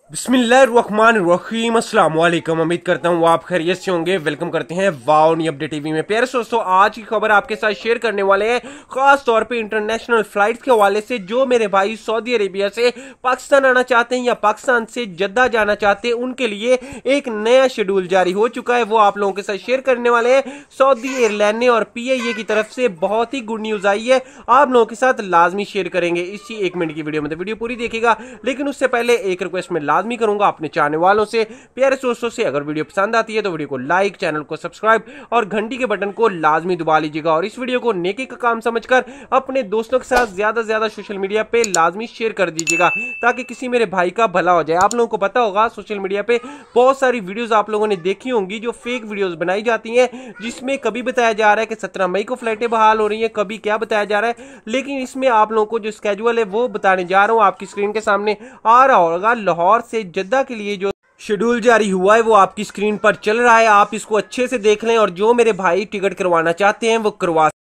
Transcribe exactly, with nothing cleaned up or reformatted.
बिस्मिल्लाहिर्रहमानिर्रहीम, अस्सलाम वालेकुम। उम्मीद करता हूँ आप खैरियत से होंगे। वेलकम करते हैं वाओ न्यू अपडेट टीवी में। प्यारे दोस्तों, आज की खबर आपके साथ शेयर करने वाले हैं खास तौर पे इंटरनेशनल फ्लाइट्स के हवाले से। जो मेरे भाई सऊदी अरेबिया से पाकिस्तान आना चाहते हैं या पाकिस्तान से जद्दा जाना चाहते हैं, उनके लिए एक नया शेड्यूल जारी हो चुका है। वो आप लोगों के साथ शेयर करने वाले हैं। सऊदी एयरलाइन और पी आई ए की तरफ से बहुत ही गुड न्यूज आई है, आप लोगों के साथ लाजमी शेयर करेंगे इसी एक मिनट की वीडियो में। तो वीडियो पूरी देखिएगा, लेकिन उससे पहले एक रिक्वेस्ट में लाजमी करूंगा अपने चाहने वालों से, प्यारे दोस्तों से, अगर वीडियो पसंद आती है तो वीडियो को लाइक, चैनल को सब्सक्राइब और घंटी के बटन को लाजमी दबा लीजिएगा। और इस वीडियो को नेकी का काम समझकर अपने दोस्तों के साथ ज्यादा से ज्यादा सोशल मीडिया पे लाजमी शेयर कर दीजिएगा, ताकि किसी मेरे भाई का भला हो जाए। आप लोगों को पता होगा सोशल मीडिया पे बहुत सारी वीडियोस आप लोगों ने देखी होंगी जो फेक वीडियोस बनाई जाती हैं, जिसमें कभी बताया जा रहा है कि सत्रह मई को फ्लाइटें बहाल हो रही हैं, कभी क्या बताया जा रहा है। लेकिन इसमें आप लोगों को जो स्केड्यूल है वो बताने जा रहा हूं, आपकी स्क्रीन के सामने आ रहा होगा। लाहौर से जद्दा के लिए जो शेड्यूल जारी हुआ है वो आपकी स्क्रीन पर चल रहा है, आप इसको अच्छे से देख लें। और जो मेरे भाई टिकट करवाना चाहते हैं वो करवा